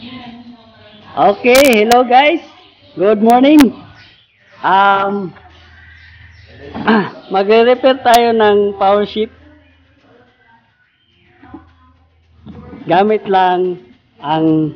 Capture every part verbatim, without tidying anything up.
Okay, hello guys. Good morning. Um, magre-repair tayo ng power shift. Gamit lang ang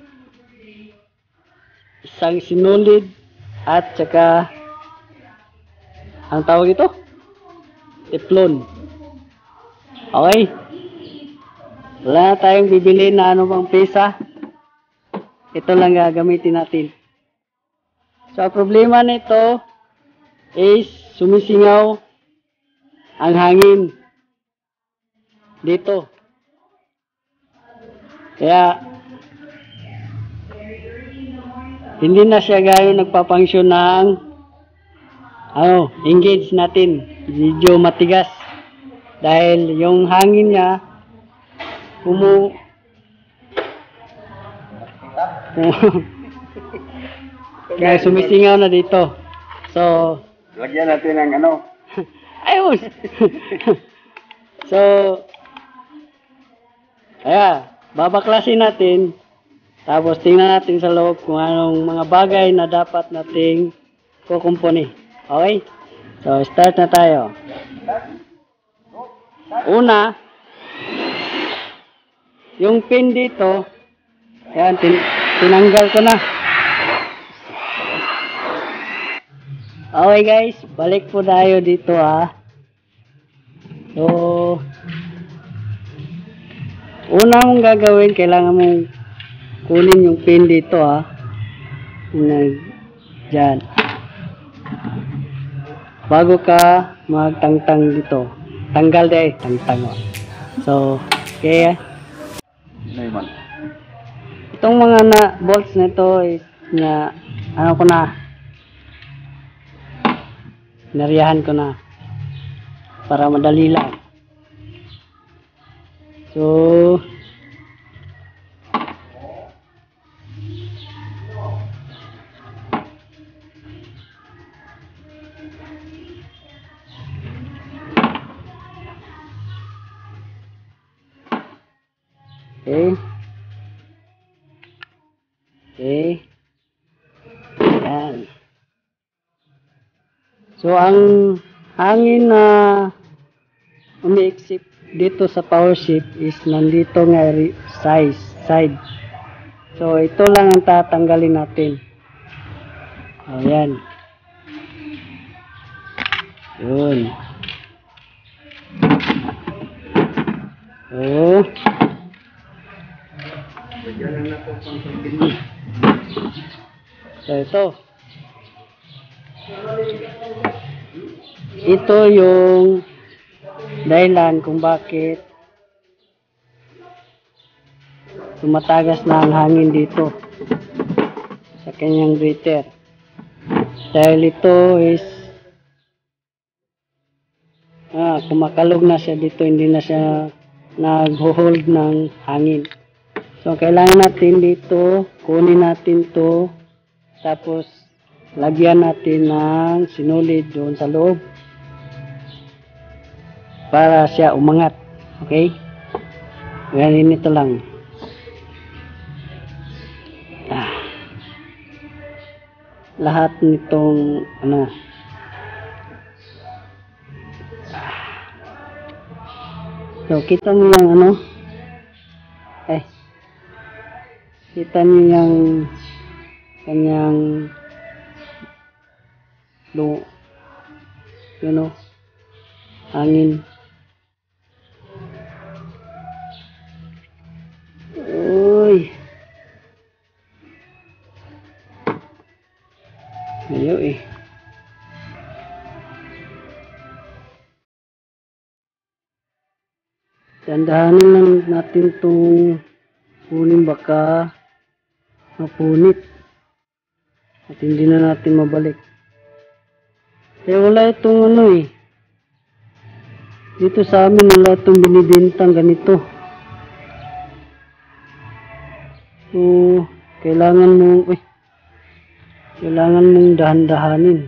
isang sinulid at saka ang tawag ito, teflon. Okay. Wala na tayong bibili na ano bang pesa. Ito lang gagamitin natin. So, ang problema nito is sumisingaw ang hangin dito. Kaya, hindi na siya gayon nagpapangsyon ng ano, engage natin. Medyo matigas. Dahil yung hangin niya, kumu... Kaya sumisingaw na dito. So, Lagyan natin ng ano. ayos! So, kaya, babaklasin natin. Tapos tingnan natin sa loob kung anong mga bagay na dapat nating kukumpuni. Okay? So, start na tayo. Una, yung pin dito, yan, tin tinanggal ko na. Okay guys, balik po tayo dito ah. So, una mong gagawin, kailangan mong kunin yung pin dito ah. Nag, dyan. Bago ka magtangtang dito. Tanggal deh, tangtang oh. So, okay ah. Naman. Itong mga na bolts nito is na ano ko na nariyahan ko na para madali lang. So, okay. Okay. Yan. So, ang hangin na umiiksip dito sa power shift is nandito nga size, side. So, ito lang ang tatanggalin natin. Ayan. Yun. Oh. So, ito. Ito yung dahilan kung bakit tumatagas na ang hangin dito sa kanyang breather. Dahil ito is ah, kumakalog na siya dito, hindi na siya nag-hold ng hangin. So, kailangan natin dito, kunin natin to, tapos lagyan natin ng sinulid doon sa loob para siya umangat. Okay? Ganyan ito lang. Ah. Lahat nitong ano ah. So, kita mo yung ano eh kita niyo yung kanyang lo you know hangin. Uy, ayo eh. Dandahanin lang natin itong kunin, baka mapunit at hindi na natin mabalik. Kaya wala itong ano eh, dito sa amin wala itong binibintang ganito. So, kailangan mong eh, kailangan mong dahan-dahanin.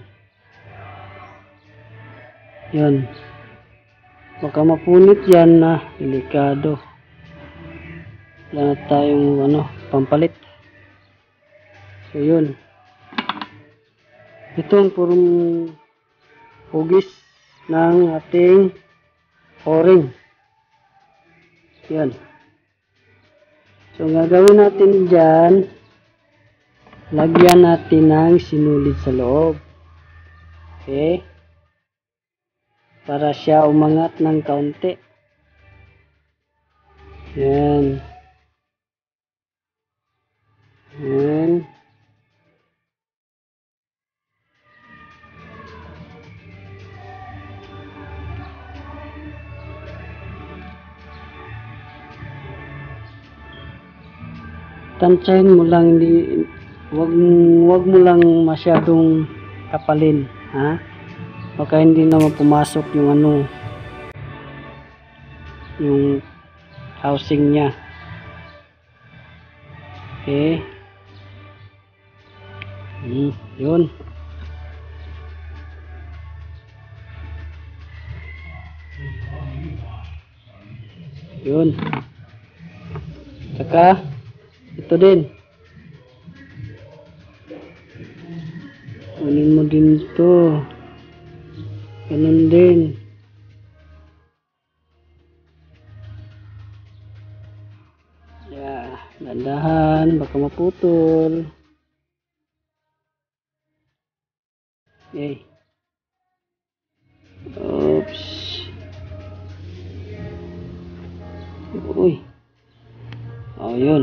Yan, baka mapunit yan na delikado. Wala na tayong ano pampalit. So yun. Ito ang purong hugis ng ating o-ring. Yan. So, ang gagawin natin dyan, lagyan natin ng sinulid sa loob. Okay? Para siya umangat ng kaunti. Yan. Yan. Tansyahin mo lang, hindi, wag, wag mo lang masyadong kapalin, ha? Baka hindi naman pumasok yung ano, yung housing niya. Okay. Hmm, yun. Yun. Saka, ito din. Kunin mo din ito. Ganun din. Yeah, dandahan, baka maputol. Okay. Oops. Uy. Oh, yun.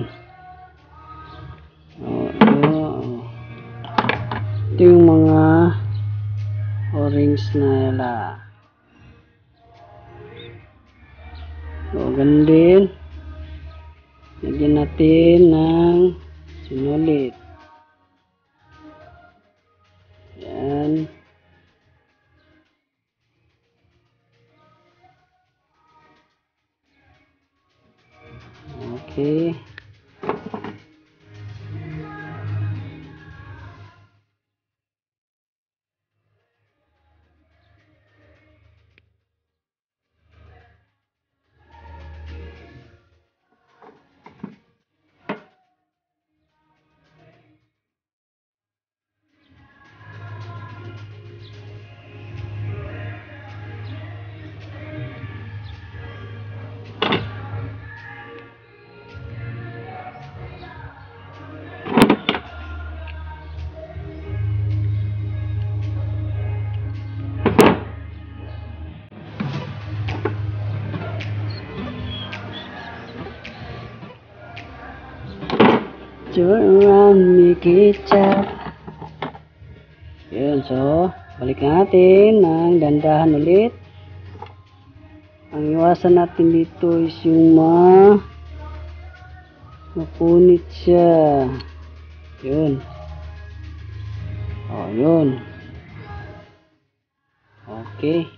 Oh, oh. Ito yung mga o-rings na yala. So, ganun din. Lagyan natin ng sinulit. Yan. Okay. Turn around, make it chop. Yun, so, balik natin ng dandahan ulit. Ang iwasan natin dito is yung ma mapunit siya. Yun. Oh, yun. Okay.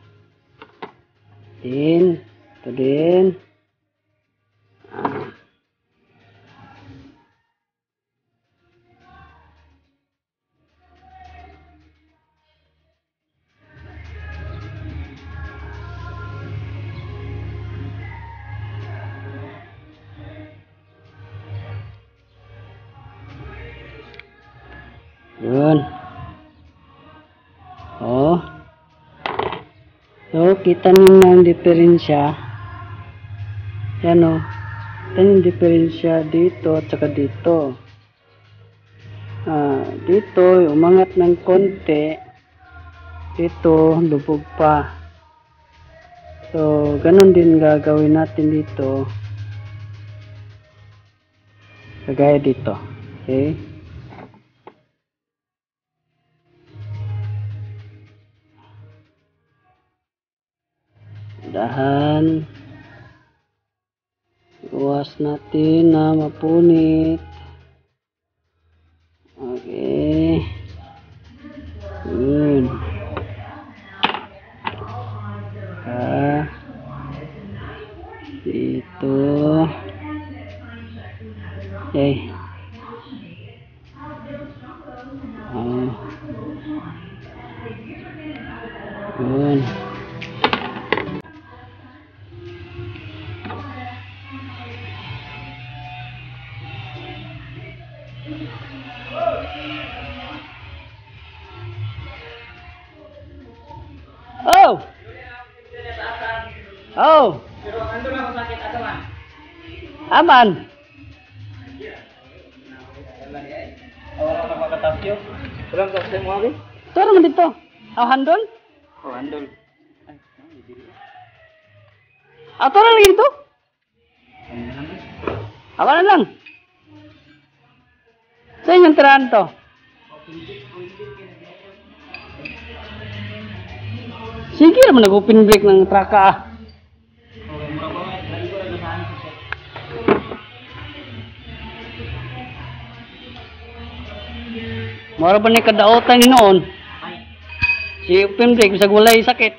Din, ito din. Ah. Yun. Oh. So, kita niyo na ang diferensya. Yan o. Kita niyo ang diferensya dito at saka dito. Ah, dito, umangat ng konti. Dito, lubog pa. So, ganun din gagawin natin dito. Kagaya dito. Okay? Dahan. Iwas natin na mapunit. Okay. Yun. Ah. Dito. Okay. Oh. Yun. Oh. Aman. Wala ka makatapyo. Walang kapatid mo abi? Ito naman dito. Oh, handol? Oh, handol. Ah, ito na lagi dito. Awa na lang. Sa inyong tirahan to. Sige naman nag-open break ng traka ah. Mara ba ni kadaotan ni noon? Si open break, bisag walay sakit.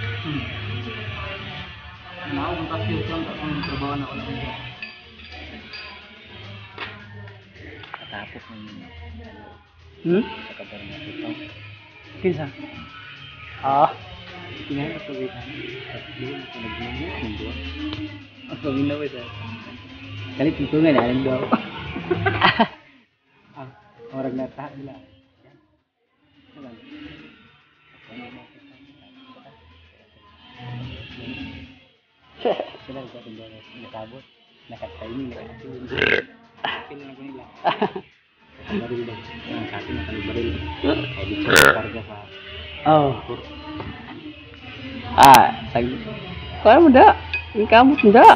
Katapos ng Hmm? sa kabaran na ito. Kinsa? Ah, Tingnan ko sa Tatlo na nagmumuli ng doon. Ang paminaw sa. Kalit ito nga na ang doon. Ah, orang nata nila. Yan. Sila sa ating doon nakabot. Nakatayin, nakatayin. Kailan ko nila. Baril daw. Ang katin na kami baril. Kaya dito karga sa oh. Ah, sag. Kuha mo da. Ang kamot mo da.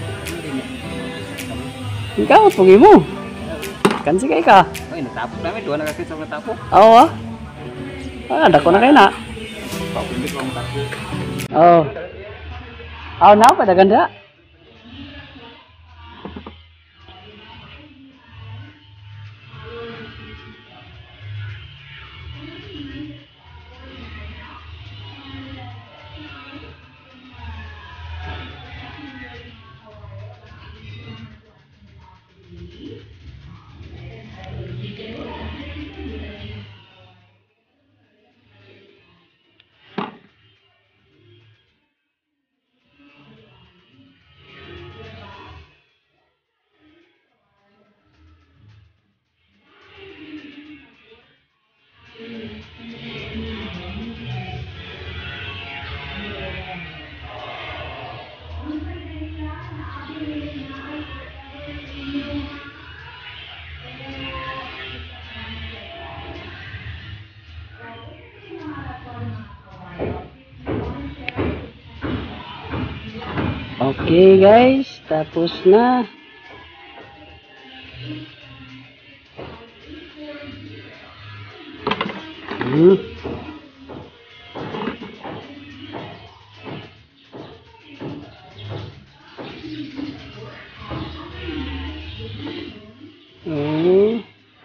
Ang kamot mo mo. Kansi kay ka. Ay, natapok namin. Doon nakakit sa natapok. Oo ah. Ah, dako na kayo na. Papundik ko ang tapok. Oh. Oh, na pa da ganda. Okay guys, tapos na. Hmm. Oh.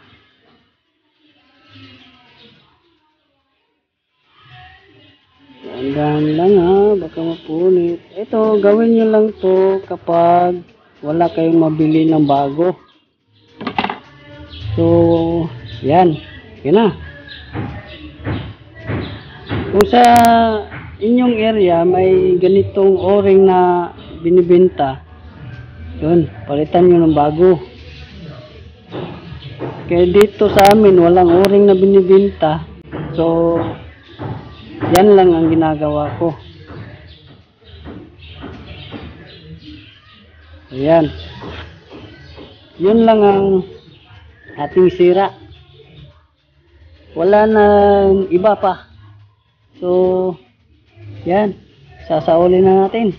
Dahan lang ha, baka mapunit. Ito, gawin nyo lang to kapag wala kayong mabili ng bago. So, yan. Yan na. Kung sa inyong area may ganitong o-ring na binibenta, yun, palitan nyo ng bago. Kaya dito sa amin, walang o-ring na binibenta. So, yan lang ang ginagawa ko. Ayan. Yun lang ang ating sira. Wala nang iba pa. So, yan. Sasaulin na natin.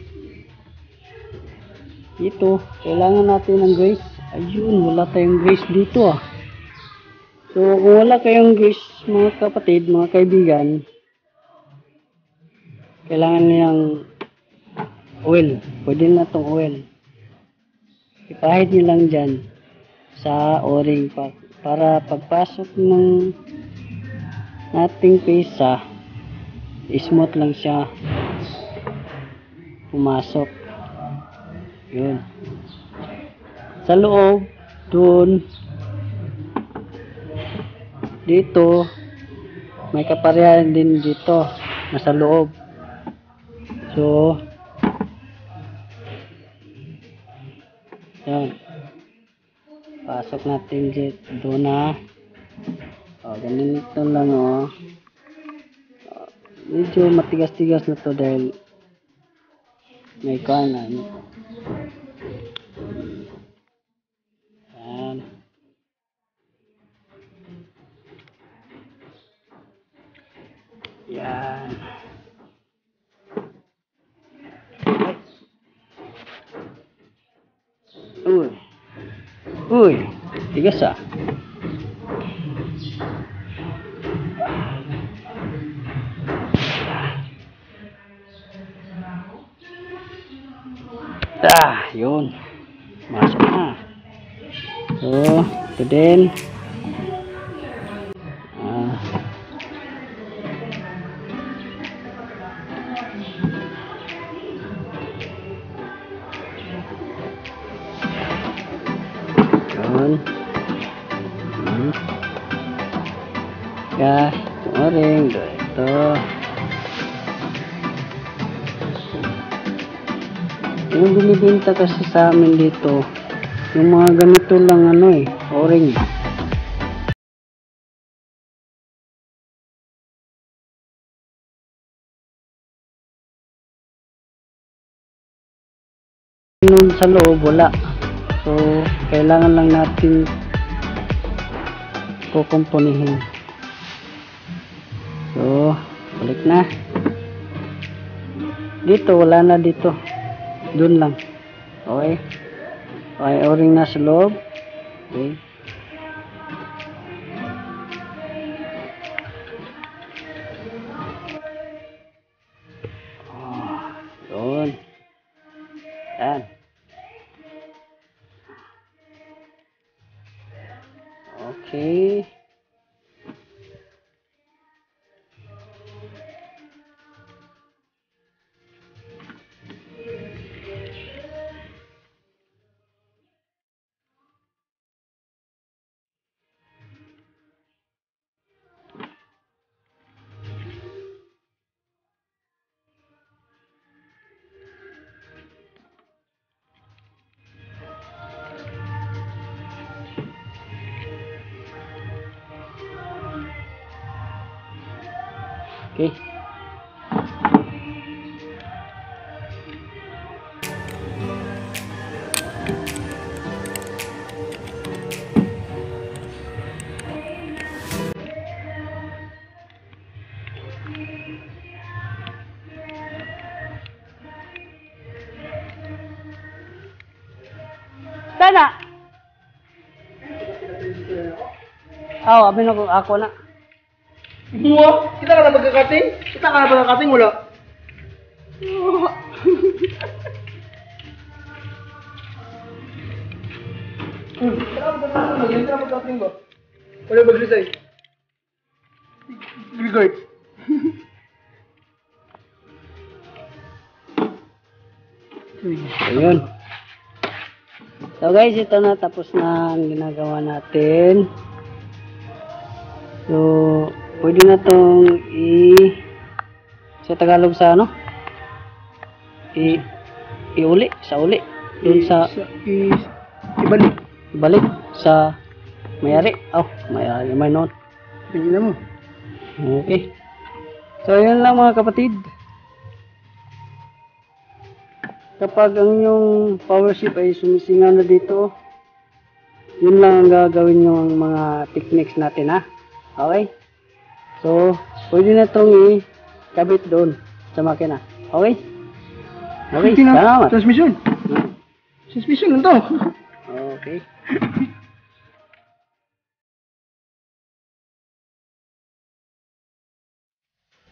Ito, kailangan natin ng grease. Ayun, wala tayong grease dito ah. So, kung wala kayong grease, mga kapatid, mga kaibigan, kailangan niyang oil. Pwede na itong oil. Ipahid nyo lang dyan sa o-ring pa, para pagpasok ng ating pesa, smooth lang siya pumasok. Yun. Sa loob, dun, dito, may kaparehan din dito, nasa loob. So, yan. Pasok natin dito na. O, ganito lang o. Medyo matigas-tigas na to dahil may kanan. Yan. Yan. Uy. Uy. Tigas ah. Ah, yun. Masok na. So, ito din. Ah. Yun. Hmm. Ya, oring ito. Yung binibenta kasi sa amin dito, yung mga ganito lang ano eh, oring. Nung sa loob, wala. So, kailangan lang natin kukumpunihin. So, balik na. Dito, wala na dito. Doon lang. Okay. Okay, o-ring na sa loob. Okay. Oh, doon. Yan. Okay. Okay. Sana. Oh, abi na ko ako na. Mo, kita ka na magkakating? Kita ka na magkakating wala? Hmm, kita ka magkakating, kita ka magkakating ba? Wala mag-resay. Regard. Ayun. So guys, ito na, tapos na ang ginagawa natin. So, pwede na tong i sa Tagalog sa ano? I iuli, sa uli. Doon sa i ibalik. balik sa mayari. Oh, mayari may noon. Tingnan mo. Okay. So, yun lang mga kapatid. Kapag ang yung power ship ay sumisingaw na dito, yun lang ang gagawin yung mga techniques natin ha. Okay? So, pwede na itong ikabit doon sa makina. Okay? Okay, salamat. Transmission. Transmission lang to. Okay.